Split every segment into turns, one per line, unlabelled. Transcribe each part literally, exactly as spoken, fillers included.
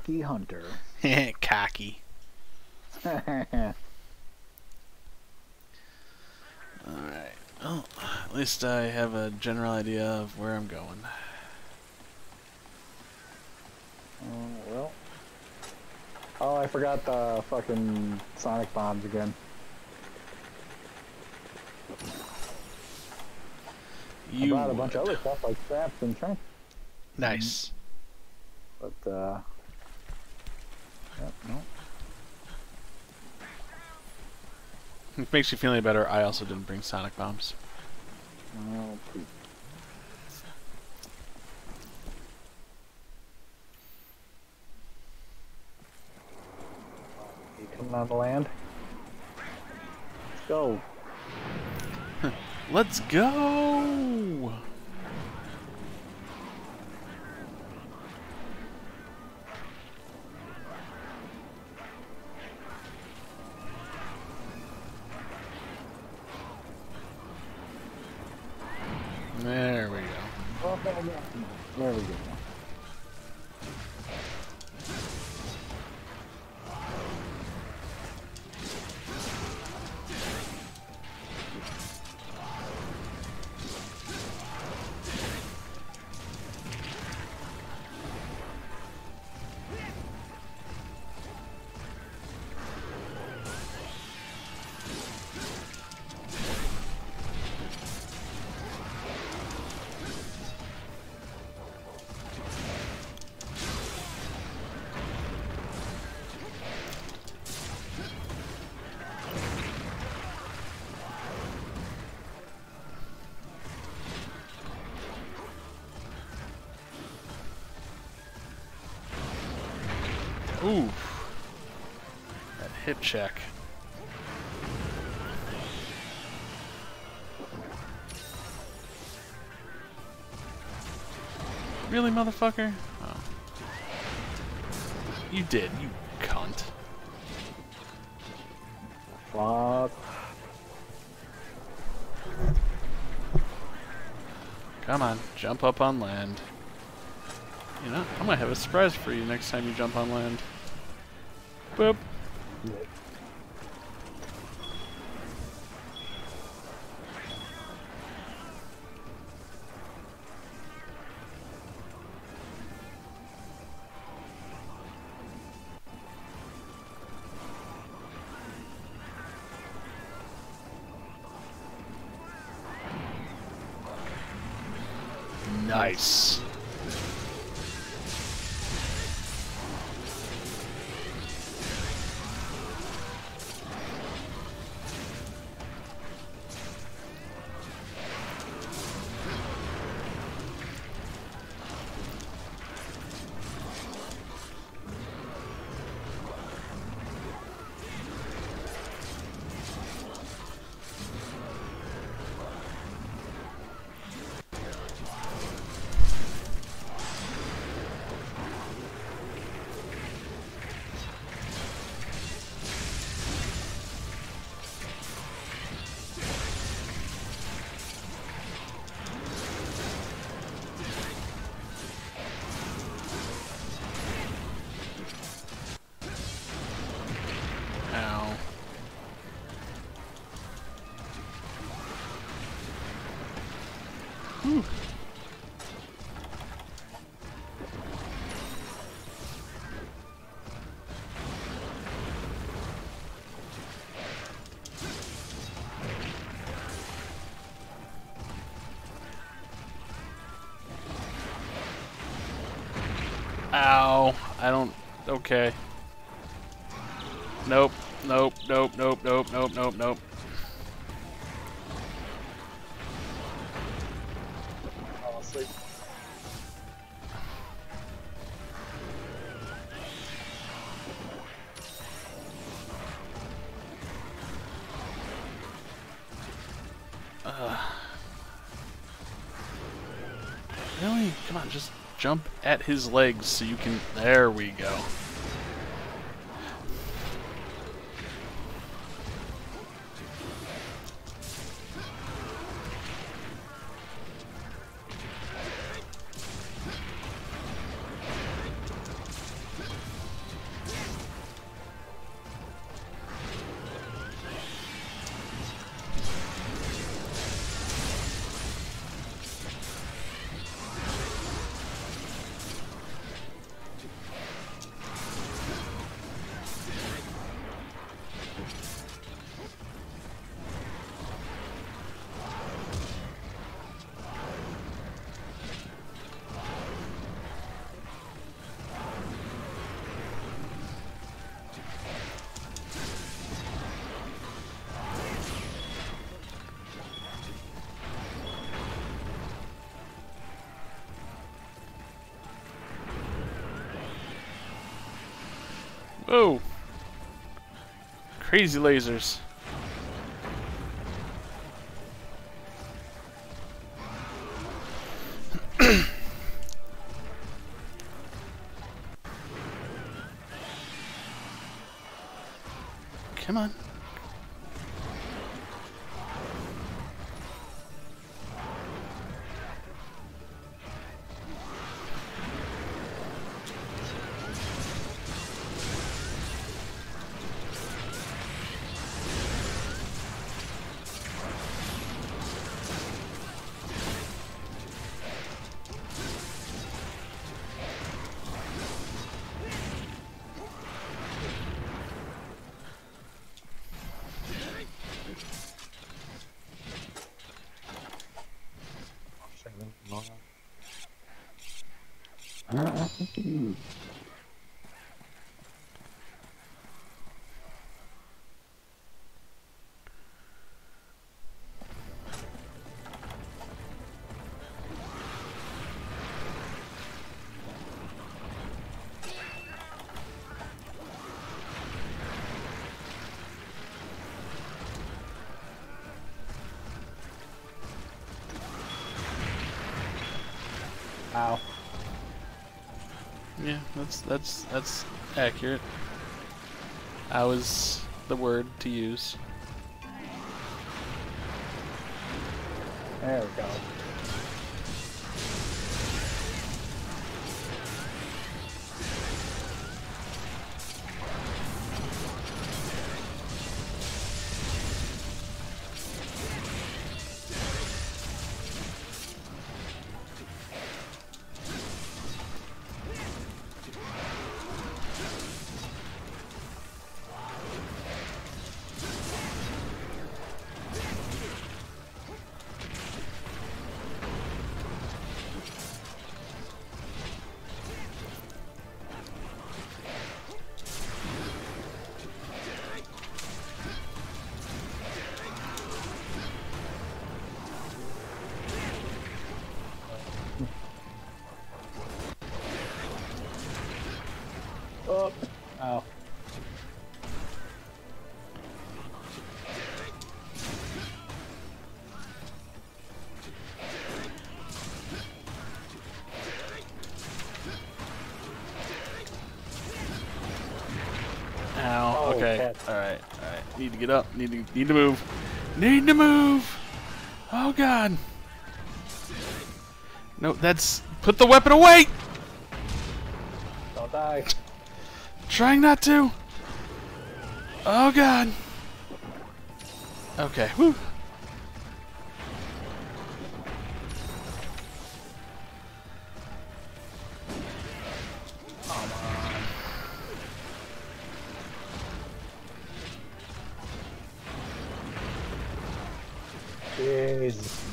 cocky hunter.
Cocky. Alright. Well, at least I have a general idea of where I'm going.
Oh, well. Oh, I forgot the fucking sonic bombs again.
You
I brought a
would.
bunch of other stuff like traps and trench.
Nice.
But, uh... Yep, no.
It makes you feel any better. I also didn't bring sonic bombs.
Oh, please. You coming on the land? Let's go.
Let's go! There we go.
There we go.
Ooh. That hip check. Really, motherfucker? Oh. You did, you cunt.
Fuck.
Come on, jump up on land. You know, I might have a surprise for you next time you jump on land. Boop. Nice. Ow. Whew. Ow. I don't... Okay. Nope. Nope. Nope. Nope. Nope. Nope. Nope. Nope.
Fall asleep.
Uh, really? Come on, just jump at his legs so you can... There we go. Whoa! Crazy lasers. Come on.
Ow.
Yeah, that's that's that's accurate. I was the word to use.
There we go. Oh. Ow.
Ow.
Oh,
Okay.
cat.
All right. All right. Need to get up. Need to need to move. Need to move. Oh God. No, that's put the weapon away.
Don't die.
Trying not to. Oh God. Okay. Woo.
Come on. Jeez.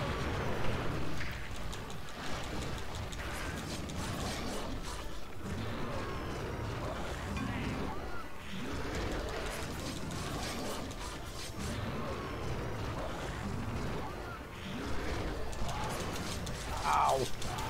Ow.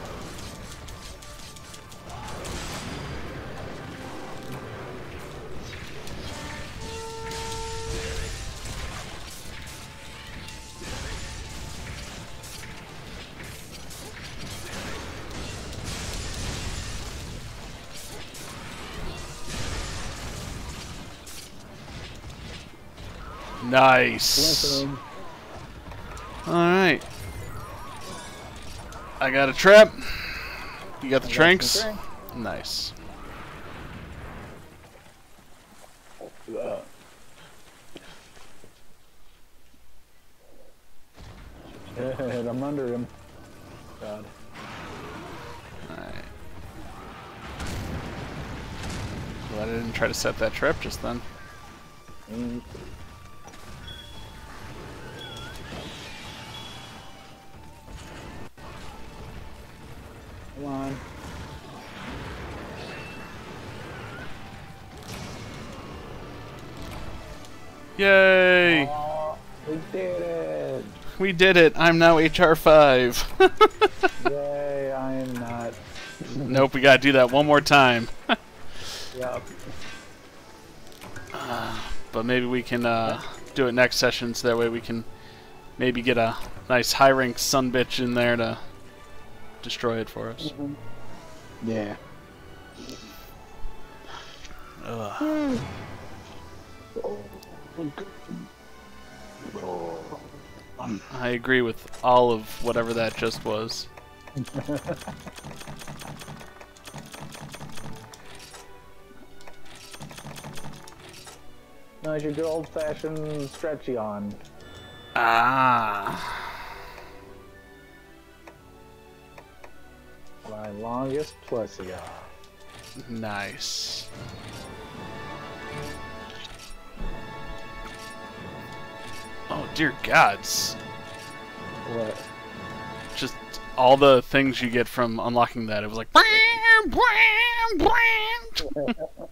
Nice.
Listen.
All right. I got a trap. You got the
I got
tranks.
some drink.
Nice.
Uh, Shit, I'm under him. God.
Alright. Glad I didn't try to set that trap just then.
Mm. Come on.
Yay!
Oh, we did it!
We did it! I'm now H R five.
Yay, I am not.
Nope, we gotta do that one more time.
Yep.
but maybe we can uh, do it next session, so that way we can maybe get a nice high rank sunbitch in there to destroy it for us.
Mm-hmm. Yeah.
Ugh. I agree with all of whatever that just was.
No, it's your good old-fashioned stretchy on.
Ah.
My longest Plesioth.
Nice. Oh dear gods.
What?
Just all the things you get from unlocking that. It was like